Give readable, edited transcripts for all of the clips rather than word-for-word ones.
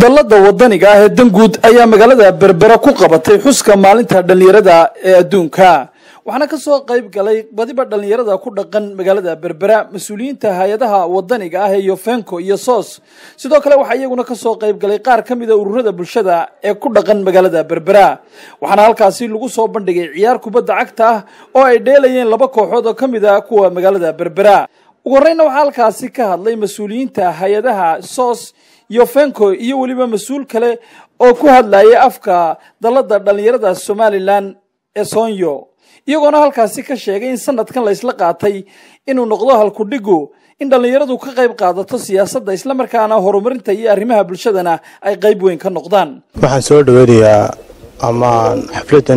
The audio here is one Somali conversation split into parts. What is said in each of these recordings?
dalada wadaniga ah ee danguud ayaa magaalada Berbera ku qabatay xuska maalinta dhalinyarada ee Aduunka waxaana ka soo qayb galay badiba dhalinyarada ku dhaqan magaalada Berbera mas'uuliyiinta hay'adaha wadaniga ah ee Yofenko iyo SOS sidoo kale waxa iyaguna ka soo qayb galay qaar kamid ah ururada bulshada ee ku dhaqan magaalada Berbera waxaana halkaasi lagu soo bandhigay ciyaar kubadda cagta ah oo ay dheelayeen laba kooxood oo kamid ah kuwa magaalada Berbera ugu horreynna waxa halkaasi ka hadlay mas'uuliyiinta hay'adaha SOS Yofenko iyo waliba mas'uul kale oo ku hadlayay afka dalada dhalinyarada Somaliland ee Sonyo iyagoo halkaasi ka sheegay in sanadkan la isla qaatay inuu noqdo halku dhigo in dhalinyaradu ka qayb qaadato siyaasadda isla markaana horumarinta iyo arrimaha bulshadana ay qayb weyn ka noqdaan waxaan soo dhaweeyaa ama xafladan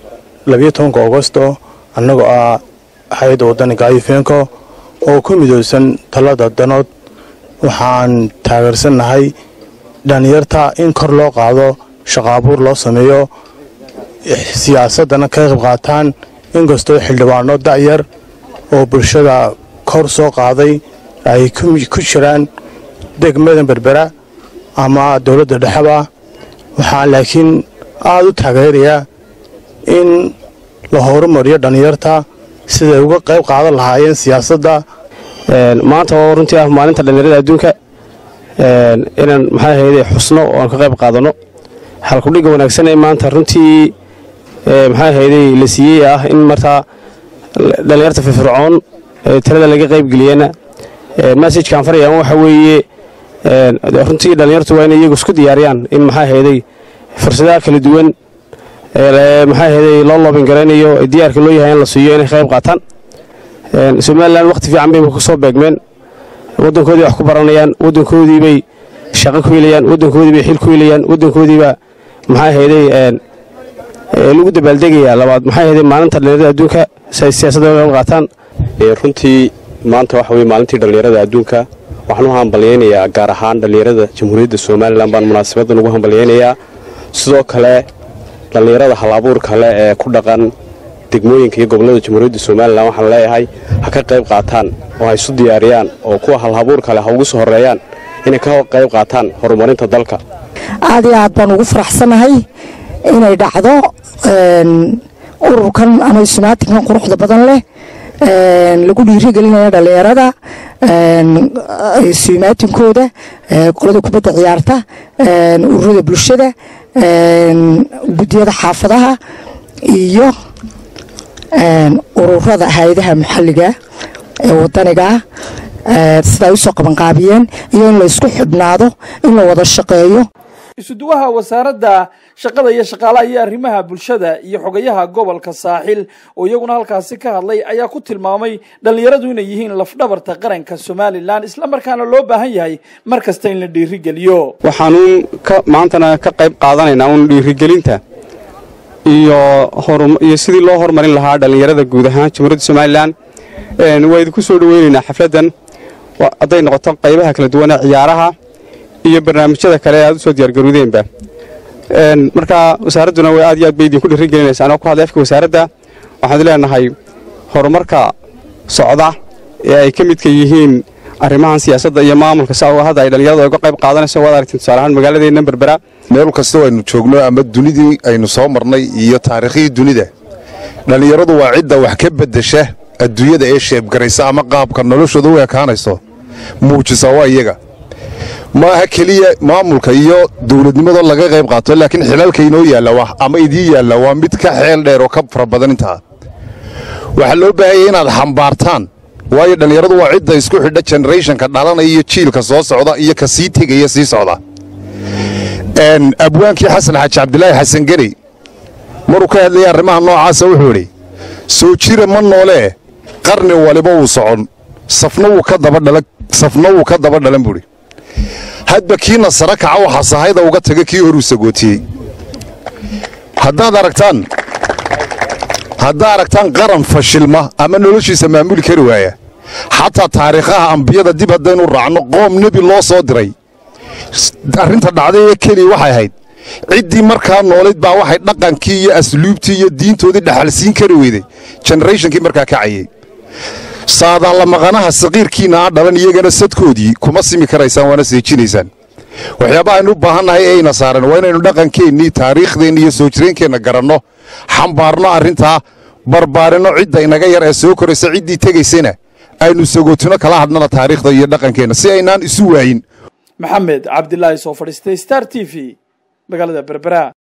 12 Agosto annagoo ah hay'adda wadaniga Yofenko oo ku midowsan talada danood waxaan taageersanahay dhalinyarta in kor loo qaado shaqo abuur loo sameeyo siyaasadana ka qayb qaataan inkastoo xildhibaano da'yar oo bulshada kor soo qaaday ay ku jiraan degmada Berbera ama dawladda dhexe waxaan laakiin aad u taageerayaa in la horumariyo dhalinyarta sida uga qayb qaadan lahaayeen siyaasadda maanta oo runtii ah maalinta dhalinyarada adduunka inaan maxay ahayd xusno oo aan ka qayb qaadano halku dhiga wanaagsan ee maanta runtii maxay ahayd la siiyay ah in marta dhalinyarta firfircoon tirada laga qayb galiyana message kan farayaan waxa weeye runtii dhalinyartu waa inay iyagu isku diyaariyaan in maxay ahayd fursadaha kala duwan maxay ahayd loo loobin garanayo diyaarka loo yahay in la siiyo inay qayb qaataan Somaliland waqti fiican bay ku soo beegmeen wadankoodii wax ku baranayaan wadankoodii bay shaqo ku helayaan wadankoodii bay xil ku helayaan wadankoodii ba maxay ahayd lagu dabaaldegaya labaad maxay ahayd maalinta dhalinyarada adduunka siyaasadda ay qaataan runtii maanta waxa weeye maalintii dhalinyarada adduunka waxaan u hambalyeeynaa gaar ahaan dhalinyarada Jamhuuriyadda Soomaaliland baan munaasabaddan ugu hambalyeeynaa sidoo kale dhalinyarada hal-abuur kale ee ku dhaqan degmooyinka iyo gobolada Jamhuuriyadda Soomaaliland waxaan leeyahay ha ka qayb qaataan oo ay isu diyaariyaan oo kuwa hal-abuur kale ha ugu soo horeeyaan inay ka qayb qaataan horumarinta dalka aad iyo aad baan ugu faraxsanahay inay dhacdo ururkan ama ismaatinkan quruxda badan leh lagu dhiirigelinayo dhalinyarada ismaatinkooda qolada kubadda ciyaarta ururada bulshada gudiyada xaafadaha iyo ururada hay'adaha maxalliga ee wadaniga sida ay soo qaban qaabiyeen iyo in la isku xidhnaado in la wada shaqeeyo isuduwaha wasaaradda shaqada iyo shaqaalaha iyo arrimaha bulshada iyo xogayaha gobolka saaxil oo iyaguna halkaasi ka hadlay ayaa ku tilmaamay dhalinyaradu inay yihiin lafdhabarta qaranka Somaliland isla markaana loo baahan yahay markasta in la dhiirigeliyo waxaanu maantana ka qayb qaadanaynaa un dhiirigelinta iyo sidii loo horumarin lahaa dhalinyarada guud ahaan Jamhuuriyadda Soomaaliland way idinku soo dhaweynaynaa xafladan haday noqoto qaybaha kala duwan ee ciyaaraha iyo barnaamijyada kale aad u soo diyaar garoodeenba marka wasaaraduna way aad iyo aad bay idinku dhiirigelinaysaa anoo ku hadlay afka wasaaradda waxaan leenahay horumarka socda ee ay ka midka yihiin arrimahan siyaasadda iyo maamulka saawa hadda ay dhalinyaradu uga qayb qaadanayso wada aragtay tusaale ahaan magaaladeena Berbera meel kasta aynu joogno ama dunidii aynu soo marnay iyo taariikhii dunida dhalinyaradu waa cidda wax ka bedesha adduunyada ee sheeb garaysa ama qaabka noloshooda u ekaanayso muujisa waa iyaga ma aha kaliya maamulka iyo dawladnimada laga qayb qaato laakiin xilalka inoo yaala wax ama idii yaala waa mid ka xeel dheer oo ka fara badan inta waxa loo baahay inaad xambaartaan waayo dhalinyaradu waa cidda isku xidha generationka dhalanaya iyo jiilka soo socda iyo ka sii tegaya sii socda abwaankii xasan xaaji cabdilaahi xasan gari maruu ka hadlayay arrimaha noocaasa wuxuu yidhi soo jira ma noole qarni waliba uu socon safna wuu ka daba dhalan buuri hadba kiina sara kaca waxa sahayda uga taga kii hor u sagootiyey haddaad aragtaan qaran fashilma ama noloshiisa maamuli kari waaya xataa taariikhaha ambiyada dib haddaynu raacno qoom nebi loo soo diray arrinta dhacday ee keliya waxay ahayd ciddii markaa noolayd baa waxay dhaqankii iyo asluubtii iyo diintoodii dhaxalsiin kari weyday generationkii markaa kacayey saadaan la maqanaha saqiirkiina aan dhalan iyagana sadkoodii kuma simi karaysaan waana seejinaysaan waxyaabaha aynu u baahannahay ee ayna saaran waa inaynu dhaqankeennii taariikhdeenni iyo soo jireenkeenna garanno xambaarno arrintaa barbaarinno cidda inaga yar ee soo koraysa ciddii tegaysana aynu sagootino kala hadnana taariikhda iyo dhaqankeenna si aynaan isu waayin maxamed cabdilaahi soo fadhiistay star t v magaalada Berbera.